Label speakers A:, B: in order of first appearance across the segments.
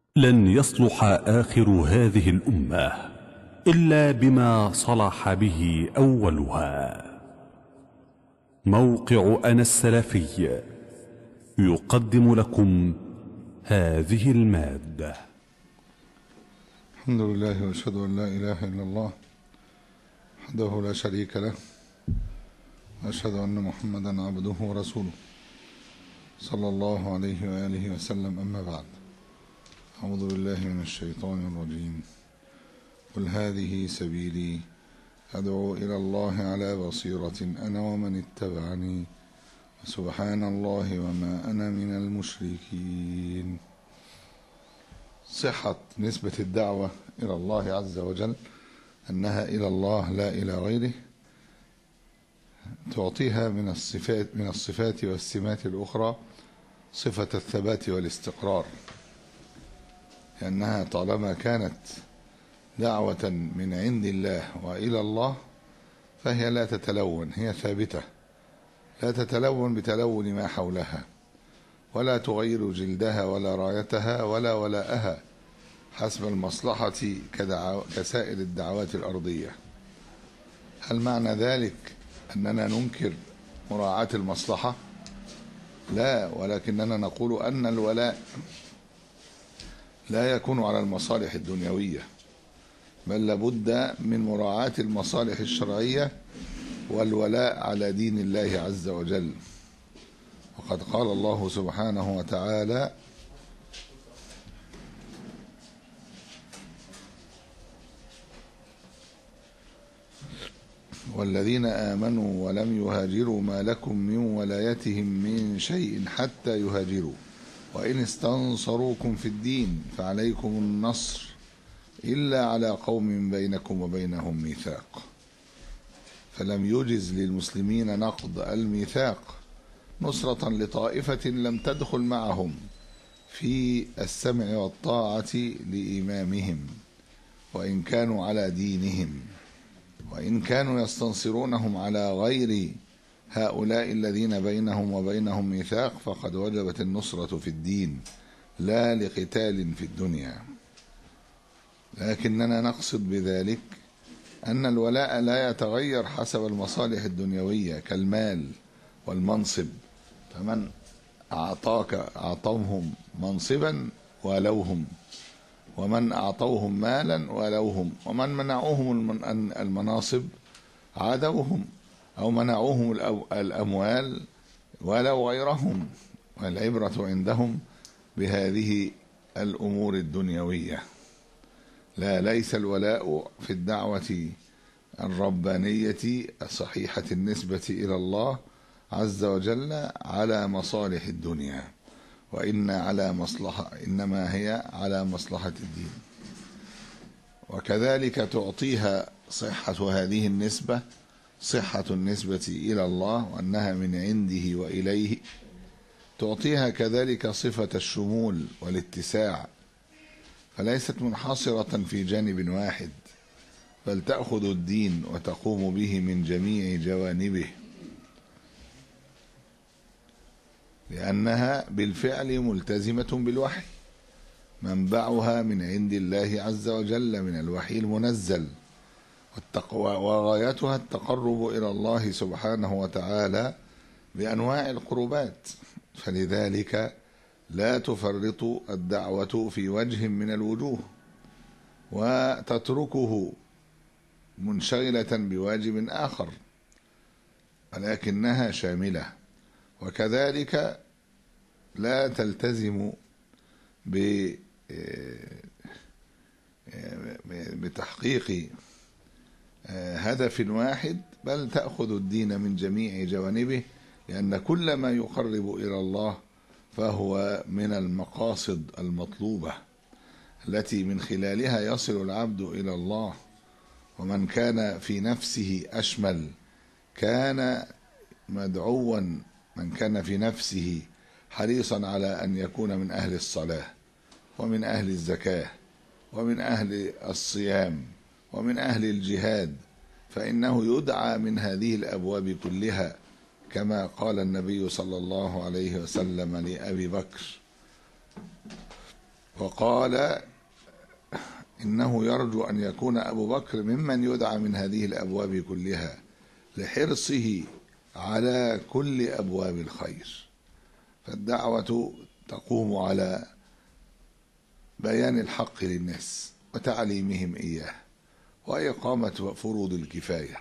A: لن يصلح آخر هذه الأمة إلا بما صلح به أولها. موقع أنا السلفي يقدم لكم هذه المادة.
B: الحمد لله وأشهد أن لا إله إلا الله وحده لا شريك له، وأشهد أن محمدا عبده ورسوله صلى الله عليه وآله وسلم. أما بعد، أعوذ بالله من الشيطان الرجيم. قل هذه سبيلي أدعو إلى الله على بصيرة أنا ومن اتبعني وسبحان الله وما أنا من المشركين. صحة نسبة الدعوة إلى الله عز وجل أنها إلى الله لا إلى غيره تعطيها من الصفات والسمات الأخرى صفة الثبات والاستقرار، لأنها طالما كانت دعوة من عند الله وإلى الله فهي لا تتلون، هي ثابتة، لا تتلون بتلون ما حولها، ولا تغير جلدها ولا رايتها ولا ولاءها حسب المصلحة كسائر الدعوات الأرضية. هل معنى ذلك أننا ننكر مراعاة المصلحة؟ لا، ولكننا نقول أن الولاء لا يكون على المصالح الدنيوية، بل لابد من مراعاة المصالح الشرعية والولاء على دين الله عز وجل. وقد قال الله سبحانه وتعالى: والذين آمنوا ولم يهاجروا ما لكم من ولايتهم من شيء حتى يهاجروا وإن استنصروكم في الدين فعليكم النصر إلا على قوم بينكم وبينهم ميثاق. فلم يجز للمسلمين نقض الميثاق نصرة لطائفة لم تدخل معهم في السمع والطاعة لإمامهم وإن كانوا على دينهم، وإن كانوا يستنصرونهم على غير هؤلاء الذين بينهم وبينهم ميثاق فقد وجبت النصرة في الدين لا لقتال في الدنيا. لكننا نقصد بذلك أن الولاء لا يتغير حسب المصالح الدنيوية كالمال والمنصب، فمن أعطوهم منصبا ولوهم، ومن أعطوهم مالا ولوهم، ومن منعوهم المناصب عادوهم أو منعوهم الأموال ولو غيرهم. والعبرة عندهم بهذه الأمور الدنيوية. لا، ليس الولاء في الدعوة الربانية صحيحة النسبة إلى الله عز وجل على مصالح الدنيا، إنما هي على مصلحة الدين. وكذلك تعطيها صحة هذه النسبة صحة النسبة إلى الله وأنها من عنده وإليه، تعطيها كذلك صفة الشمول والاتساع، فليست منحصرة في جانب واحد، بل تأخذ الدين وتقوم به من جميع جوانبه، لأنها بالفعل ملتزمة بالوحي، منبعها من عند الله عز وجل من الوحي المنزل، وغايتها التقرب إلى الله سبحانه وتعالى بأنواع القربات. فلذلك لا تفرط الدعوة في وجه من الوجوه وتتركه منشغلة بواجب آخر، ولكنها شاملة. وكذلك لا تلتزم بتحقيق هدف واحد، بل تأخذ الدين من جميع جوانبه، لأن كل ما يقرب إلى الله فهو من المقاصد المطلوبة التي من خلالها يصل العبد إلى الله. ومن كان في نفسه أشمل كان مدعوا، من كان في نفسه حريصا على أن يكون من أهل الصلاة ومن أهل الزكاة ومن أهل الصيام ومن أهل الجهاد، فإنه يدعى من هذه الأبواب كلها، كما قال النبي صلى الله عليه وسلم لأبي بكر: وقال إنه يرجو أن يكون أبو بكر ممن يدعى من هذه الأبواب كلها لحرصه على كل أبواب الخير. فالدعوة تقوم على بيان الحق للناس وتعليمهم إياه، وإقامة فروض الكفاية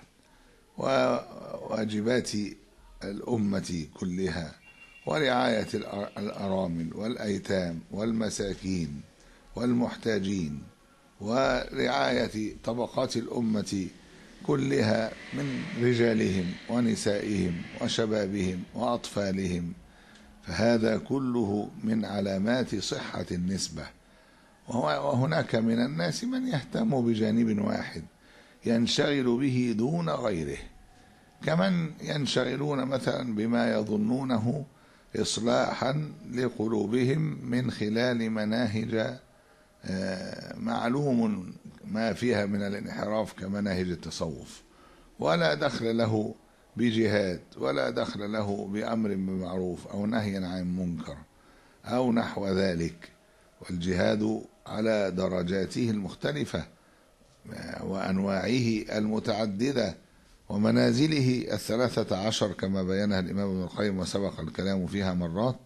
B: وواجبات الأمة كلها، ورعاية الأرامل والأيتام والمساكين والمحتاجين، ورعاية طبقات الأمة كلها من رجالهم ونسائهم وشبابهم وأطفالهم. فهذا كله من علامات صحة النسبة. وهناك من الناس من يهتم بجانب واحد ينشغل به دون غيره، كمن ينشغلون مثلا بما يظنونه إصلاحا لقلوبهم من خلال مناهج معلوم ما فيها من الانحراف كمناهج التصوف، ولا دخل له بجهاد، ولا دخل له بأمر بمعروف أو نهي عن منكر أو نحو ذلك. والجهاد على درجاته المختلفة وأنواعه المتعددة ومنازله 13 كما بينها الإمام ابن القيم وسبق الكلام فيها مرات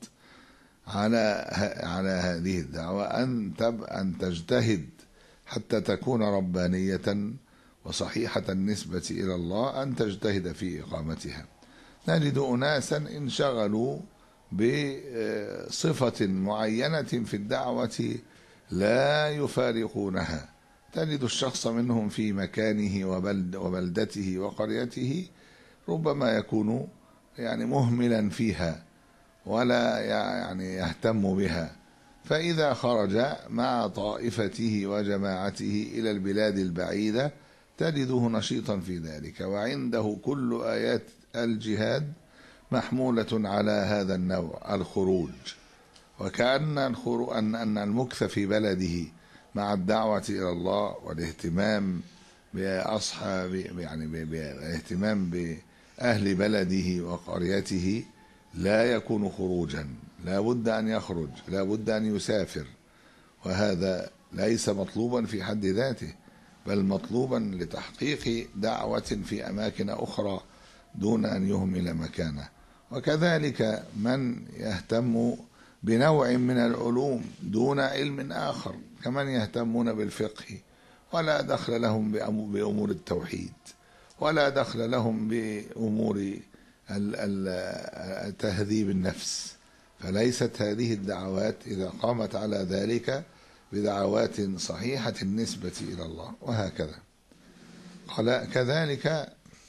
B: على هذه الدعوة، أن تجتهد حتى تكون ربانية وصحيحة النسبة إلى الله، أن تجتهد في إقامتها. نجد أناسا انشغلوا بصفة معينة في الدعوة لا يفارقونها. تجد الشخص منهم في مكانه وبلدته وقريته ربما يكون مهملا فيها ولا يهتم بها، فإذا خرج مع طائفته وجماعته إلى البلاد البعيدة تجده نشيطا في ذلك، وعنده كل آيات الجهاد محمولة على هذا النوع الخروج. وكأن أن المكث في بلده مع الدعوة إلى الله والاهتمام بأصحاب الاهتمام بأهل بلده وقريته لا يكون خروجا، لا بد أن يخرج، لا بد أن يسافر. وهذا ليس مطلوبا في حد ذاته، بل مطلوبا لتحقيق دعوة في أماكن أخرى دون أن يهمل مكانه. وكذلك من يهتم بنوع من العلوم دون علم آخر، كمن يهتمون بالفقه ولا دخل لهم بأمور التوحيد، ولا دخل لهم بأمور تهذيب النفس. فليست هذه الدعوات إذا قامت على ذلك بدعوات صحيحة النسبة إلى الله. وهكذا قال كذلك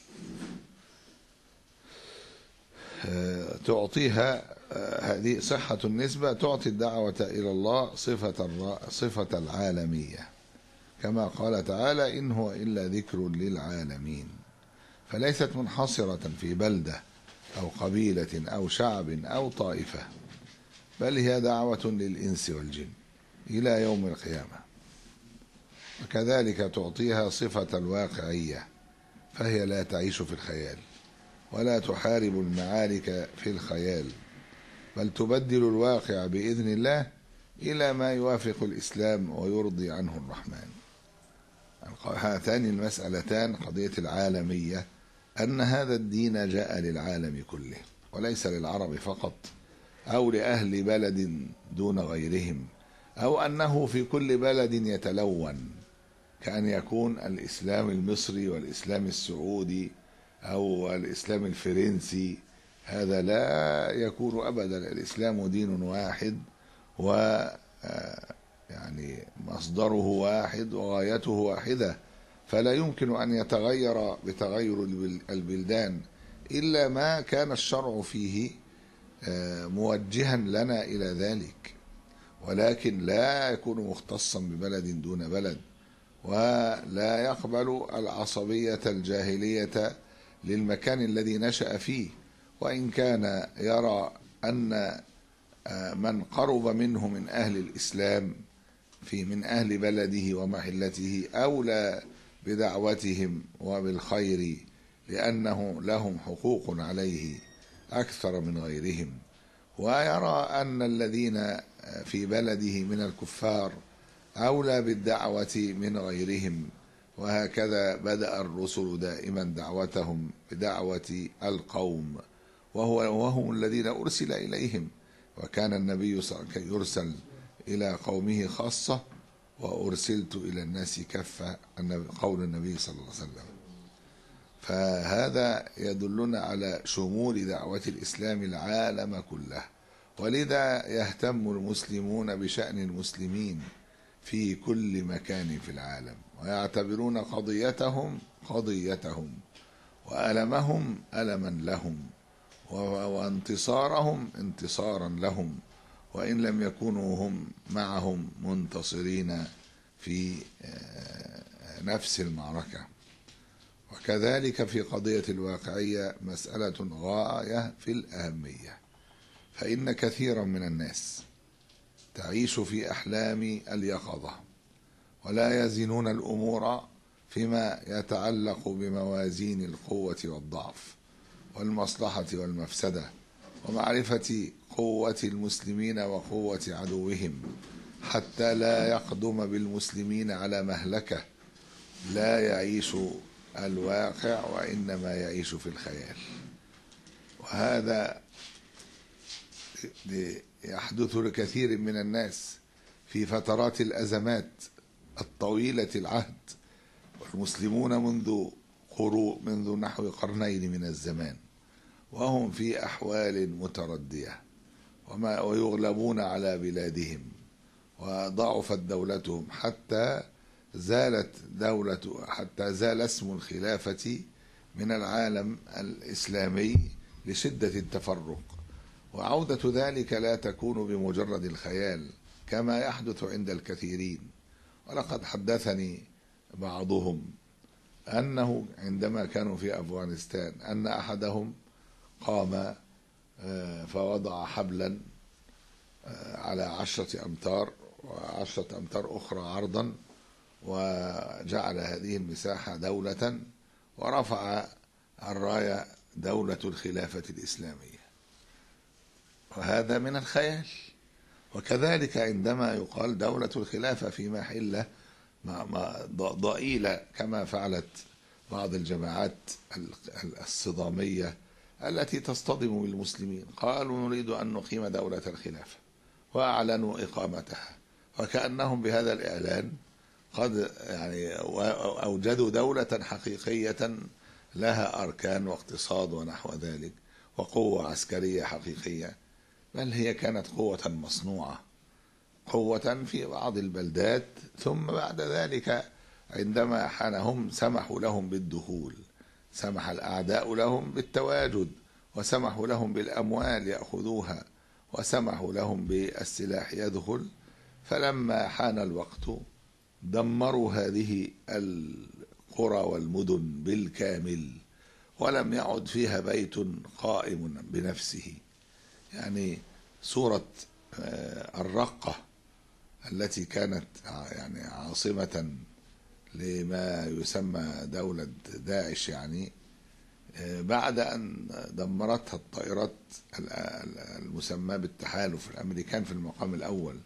B: تعطيها هذه صحة النسبة، تعطي الدعوة إلى الله صفة العالمية، كما قال تعالى: إن هو إلا ذكر للعالمين. فليست منحصرة في بلدة أو قبيلة أو شعب أو طائفة، بل هي دعوة للإنس والجن إلى يوم القيامة. وكذلك تعطيها صفة الواقعية، فهي لا تعيش في الخيال ولا تحارب المعارك في الخيال، بل تبدل الواقع بإذن الله إلى ما يوافق الإسلام ويرضي عنه الرحمن. هاتان المسألتان، قضية العالمية، أن هذا الدين جاء للعالم كله وليس للعرب فقط أو لأهل بلد دون غيرهم، أو أنه في كل بلد يتلون، كأن يكون الإسلام المصري والإسلام السعودي أو الإسلام الفرنسي. هذا لا يكون أبدا. الإسلام دين واحد، و مصدره واحد وغايته واحدة، فلا يمكن أن يتغير بتغير البلدان إلا ما كان الشرع فيه موجها لنا إلى ذلك، ولكن لا يكون مختصا ببلد دون بلد، ولا يقبل العصبية الجاهلية للمكان الذي نشأ فيه. وإن كان يرى أن من قرب منه من أهل الإسلام من أهل بلده ومحلته أولى بدعوتهم وبالخير، لأنه لهم حقوق عليه أكثر من غيرهم، ويرى أن الذين في بلده من الكفار أولى بالدعوة من غيرهم، وهكذا بدأ الرسل دائما دعوتهم بدعوة القوم وهم الذين أرسل إليهم. وكان النبي صلى الله عليه وسلم يرسل إلى قومه خاصة، وأرسلت إلى الناس كافة، قول النبي صلى الله عليه وسلم. فهذا يدلنا على شمول دعوة الإسلام العالم كله، ولذا يهتم المسلمون بشأن المسلمين في كل مكان في العالم، ويعتبرون قضيتهم وألمهم ألما لهم، وانتصارهم انتصارا لهم، وإن لم يكونوا هم معهم منتصرين في نفس المعركة. وكذلك في قضية الواقعية مسألة غاية في الأهمية، فإن كثيرا من الناس تعيش في أحلام اليقظة، ولا يزنون الأمور فيما يتعلق بموازين القوة والضعف والمصلحة والمفسدة، ومعرفة قوة المسلمين وقوة عدوهم، حتى لا يقدم بالمسلمين على مهلكة. لا يعيش الواقع وإنما يعيش في الخيال، وهذا يحدث لكثير من الناس في فترات الأزمات الطويلة العهد، والمسلمون منذ نحو قرنين من الزمان وهم في أحوال متردية، ويغلبون على بلادهم، وضعفت دولتهم حتى زال اسم الخلافة من العالم الإسلامي لشدة التفرق. وعودة ذلك لا تكون بمجرد الخيال كما يحدث عند الكثيرين. ولقد حدثني بعضهم أنه عندما كانوا في أفغانستان أن أحدهم قام فوضع حبلا على 10 أمتار و10 أمتار أخرى عرضا، وجعل هذه المساحة دولة، ورفع الراية دولة الخلافة الإسلامية، وهذا من الخيال. وكذلك عندما يقال دولة الخلافة في محلة ضئيلة كما فعلت بعض الجماعات الصدامية التي تصطدم بالمسلمين، قالوا نريد أن نقيم دولة الخلافة وأعلنوا إقامتها، وكأنهم بهذا الإعلان قد أوجدوا دولة حقيقية لها أركان واقتصاد ونحو ذلك وقوة عسكرية حقيقية، بل هي كانت قوة مصنوعة، قوة في بعض البلدات. ثم بعد ذلك عندما حانهم سمحوا لهم بالدخول، سمح الأعداء لهم بالتواجد، وسمحوا لهم بالأموال يأخذوها، وسمحوا لهم بالسلاح يدخل. فلما حان الوقت دمروا هذه القرى والمدن بالكامل، ولم يعد فيها بيت قائم بنفسه. يعني صورة الرقة التي كانت عاصمة لما يسمى دولة داعش، بعد أن دمرتها الطائرات المسمى بالتحالف الأمريكان في المقام الأول،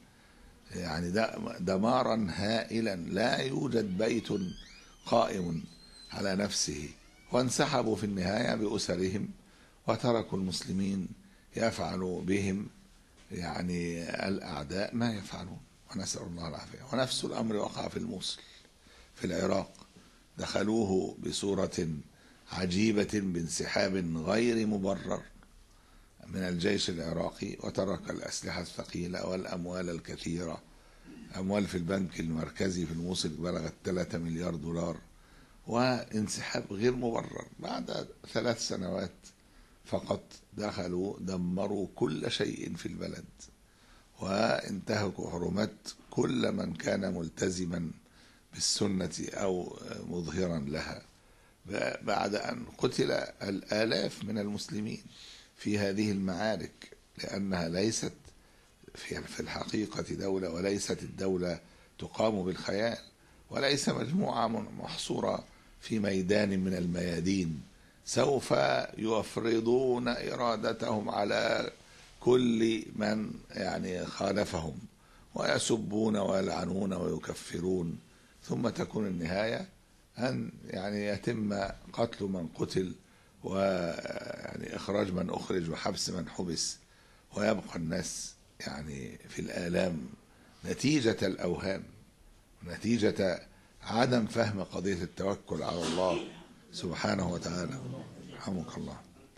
B: دمارا هائلا، لا يوجد بيت قائم على نفسه، وانسحبوا في النهاية بأسرهم، وتركوا المسلمين يفعلوا بهم الأعداء ما يفعلون، ونسأل الله العافية. ونفس الأمر وقع في الموصل في العراق، دخلوه بصورة عجيبة بانسحاب غير مبرر من الجيش العراقي، وترك الأسلحة الثقيلة والأموال الكثيرة. أموال في البنك المركزي في الموصل بلغت 3 مليار دولار، وانسحاب غير مبرر. بعد 3 سنوات فقط دخلوا دمروا كل شيء في البلد، وانتهكوا حرمات كل من كان ملتزما بالسنة أو مظهرا لها، بعد أن قتل الآلاف من المسلمين في هذه المعارك، لأنها ليست في الحقيقة دولة، وليست الدولة تقام بالخيال، وليس مجموعة محصورة في ميدان من الميادين سوف يفرضون إرادتهم على كل من يعني خالفهم، ويسبون ويلعنون ويكفرون، ثم تكون النهاية أن يعني يتم قتل من قتل، ويعني إخراج من أخرج، وحبس من حبس، ويبقى الناس يعني في الآلام نتيجة الأوهام، نتيجة عدم فهم قضية التوكل على الله سبحانه وتعالى، رحمك الله.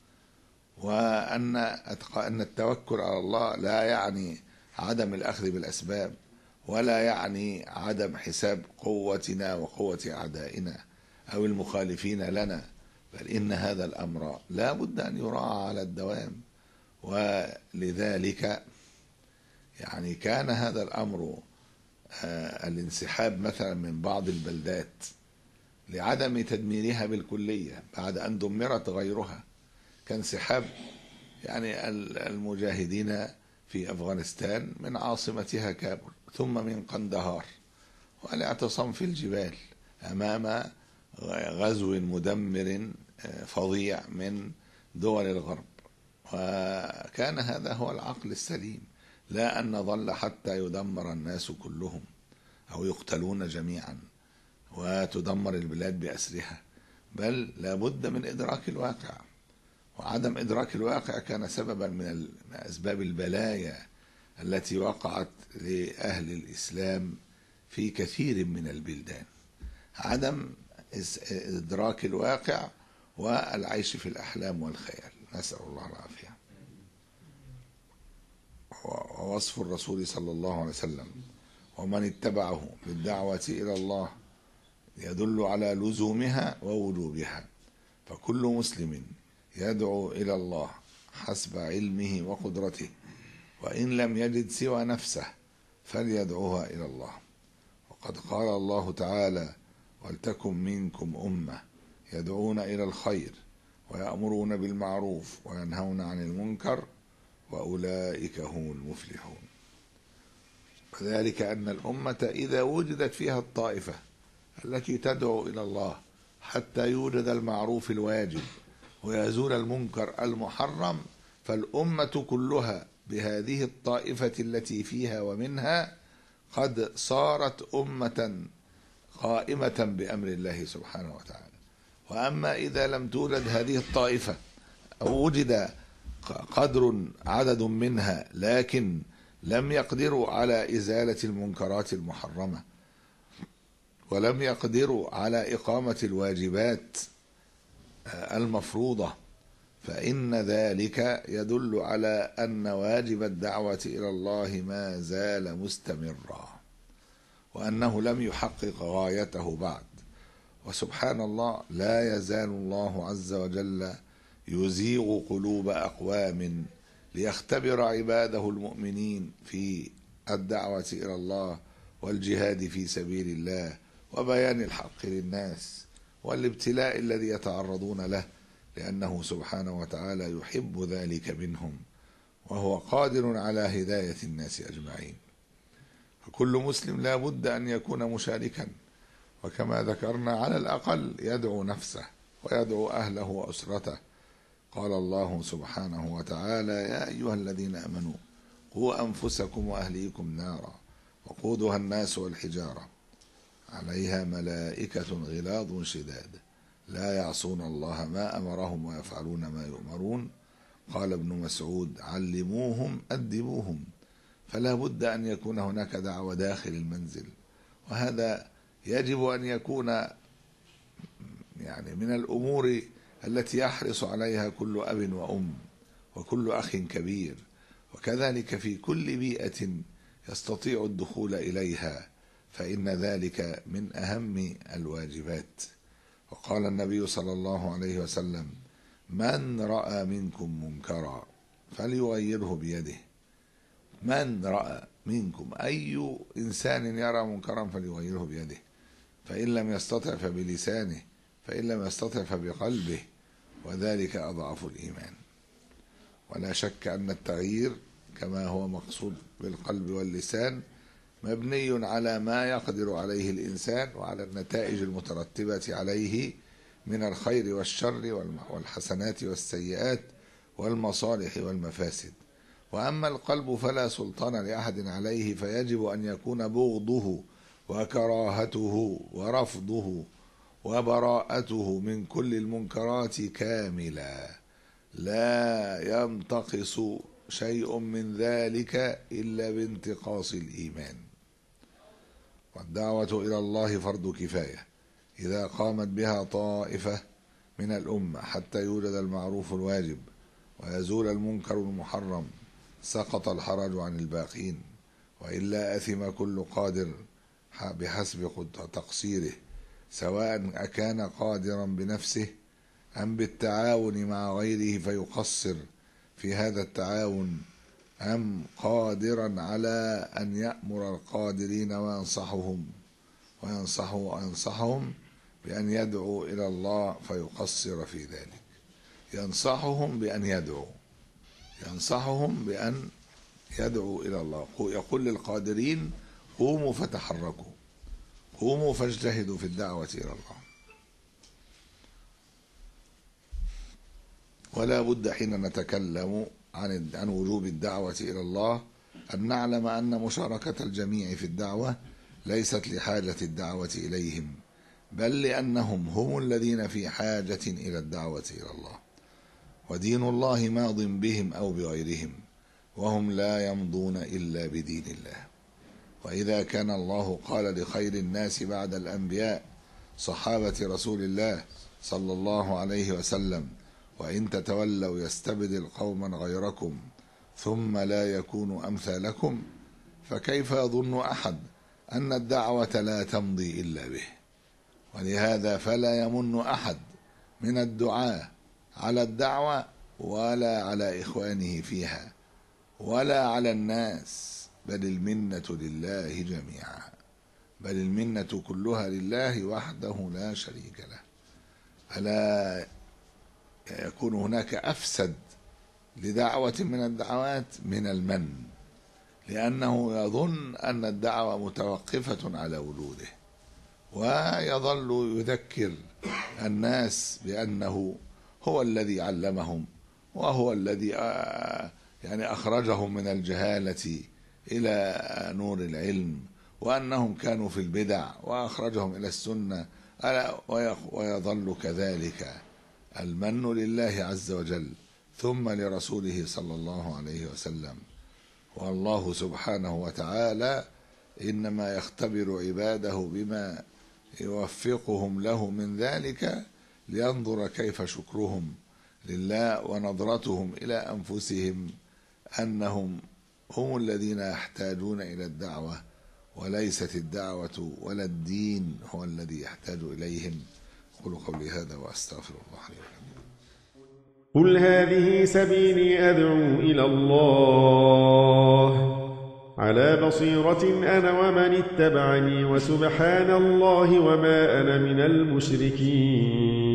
B: وأن التوكل على الله لا يعني عدم الأخذ بالأسباب، ولا يعني عدم حساب قوتنا وقوة أعدائنا أو المخالفين لنا، بل إن هذا الأمر لا بد أن يراعى على الدوام. ولذلك يعني كان هذا الأمر الانسحاب مثلا من بعض البلدات لعدم تدميرها بالكلية بعد أن دمرت غيرها، كانسحاب يعني المجاهدين في أفغانستان من عاصمتها كابول ثم من قندهار، والاعتصام في الجبال أمام غزو مدمر فظيع من دول الغرب. وكان هذا هو العقل السليم، لا أن نظل حتى يدمر الناس كلهم أو يقتلون جميعا وتدمر البلاد بأسرها، بل لا بد من إدراك الواقع. وعدم إدراك الواقع كان سببا من أسباب البلايا التي وقعت لأهل الإسلام في كثير من البلدان، عدم إدراك الواقع والعيش في الأحلام والخيال، نسأل الله العافية. ووصف الرسول صلى الله عليه وسلم ومن اتبعه بالدعوة إلى الله يدل على لزومها ووجوبها، فكل مسلم يدعو إلى الله حسب علمه وقدرته، وإن لم يجد سوى نفسه فليدعوها إلى الله. وقد قال الله تعالى: ولتكن منكم أمة يدعون إلى الخير ويأمرون بالمعروف وينهون عن المنكر وأولئك هم المفلحون. وذلك أن الأمة إذا وجدت فيها الطائفة التي تدعو إلى الله حتى يوجد المعروف الواجب ويزول المنكر المحرم، فالأمة كلها بهذه الطائفة التي فيها ومنها قد صارت أمة قائمة بأمر الله سبحانه وتعالى. وأما إذا لم توجد هذه الطائفة أو وجد عدد منها لكن لم يقدروا على إزالة المنكرات المحرمة ولم يقدروا على إقامة الواجبات المفروضة، فإن ذلك يدل على أن واجب الدعوة إلى الله ما زال مستمرا، وأنه لم يحقق غايته بعد. وسبحان الله، لا يزال الله عز وجل يزيغ قلوب أقوام ليختبر عباده المؤمنين في الدعوة إلى الله والجهاد في سبيل الله وبيان الحق للناس والابتلاء الذي يتعرضون له، لأنه سبحانه وتعالى يحب ذلك منهم وهو قادر على هداية الناس أجمعين. فكل مسلم لا بد أن يكون مشاركا، وكما ذكرنا على الأقل يدعو نفسه ويدعو أهله وأسرته. قال الله سبحانه وتعالى: يا أيها الذين آمنوا قوا أنفسكم وأهليكم نارا وقودها الناس والحجارة عليها ملائكة غلاظ شداد لا يعصون الله ما أمرهم ويفعلون ما يؤمرون. قال ابن مسعود: علموهم أدبوهم. فلا بد أن يكون هناك دعوة داخل المنزل، وهذا يجب أن يكون يعني من الأمور التي يحرص عليها كل أب وأم وكل أخ كبير، وكذلك في كل بيئة يستطيع الدخول إليها، فإن ذلك من أهم الواجبات. وقال النبي صلى الله عليه وسلم: من رأى منكم منكرا فليغيره بيده. من رأى منكم، أي إنسان يرى منكرا فليغيره بيده، فإن لم يستطع فبلسانه، فإن لم يستطع فبقلبه، وذلك أضعف الإيمان. ولا شك أن التغيير كما هو مقصود بالقلب واللسان مبني على ما يقدر عليه الإنسان وعلى النتائج المترتبة عليه من الخير والشر والحسنات والسيئات والمصالح والمفاسد. وأما القلب فلا سلطان لأحد عليه، فيجب أن يكون بغضه وكراهته ورفضه وبراءته من كل المنكرات كاملا، لا ينتقص شيء من ذلك إلا بانتقاص الإيمان. والدعوة إلى الله فرض كفاية إذا قامت بها طائفة من الأمة حتى يوجد المعروف الواجب ويزول المنكر المحرم سقط الحرج عن الباقين، وإلا أثم كل قادر بحسب تقصيره، سواء أكان قادرا بنفسه أم بالتعاون مع غيره فيقصر في هذا التعاون، أم قادرا على أن يأمر القادرين وينصحهم بأن يدعوا إلى الله فيقصر في ذلك. ينصحهم بأن يدعوا إلى الله. يقول للقادرين: قوموا فتحركوا، قوموا فاجتهدوا في الدعوة إلى الله. ولا بد حين نتكلم عن وجوب الدعوة إلى الله أن نعلم أن مشاركة الجميع في الدعوة ليست لحاجة الدعوة إليهم، بل لأنهم هم الذين في حاجة إلى الدعوة إلى الله، ودين الله ماض بهم أو بغيرهم، وهم لا يمضون إلا بدين الله. وإذا كان الله قال لخير الناس بعد الأنبياء صحابة رسول الله صلى الله عليه وسلم: وإن تتولوا يستبدل قوما غيركم ثم لا يكونوا أمثالكم، فكيف يظن أحد أن الدعوة لا تمضي إلا به؟ ولهذا فلا يمن أحد من الدعاة على الدعوة ولا على إخوانه فيها ولا على الناس، بل المنة لله جميعا، بل المنة كلها لله وحده لا شريك له. فلا يكون هناك أفسد لدعوة من الدعوات من المن، لأنه يظن أن الدعوة متوقفة على وجوده، ويظل يذكر الناس بأنه هو الذي علمهم، وهو الذي أخرجهم من الجهالة إلى نور العلم، وأنهم كانوا في البدع وأخرجهم إلى السنة، ويظل كذلك. المن لله عز وجل ثم لرسوله صلى الله عليه وسلم. والله سبحانه وتعالى إنما يختبر عباده بما يوفقهم له من ذلك لينظر كيف شكرهم لله ونظرتهم إلى أنفسهم أنهم هم الذين يحتاجون إلى الدعوة، وليست الدعوة ولا الدين هو الذي يحتاج إليهم. قولوا قولي هذا وأستغفر الله لي ولكم.
C: قل هذه سبيلي أدعو إلى الله على بصيرة أنا ومن اتبعني، وسبحان الله وما أنا من المشركين.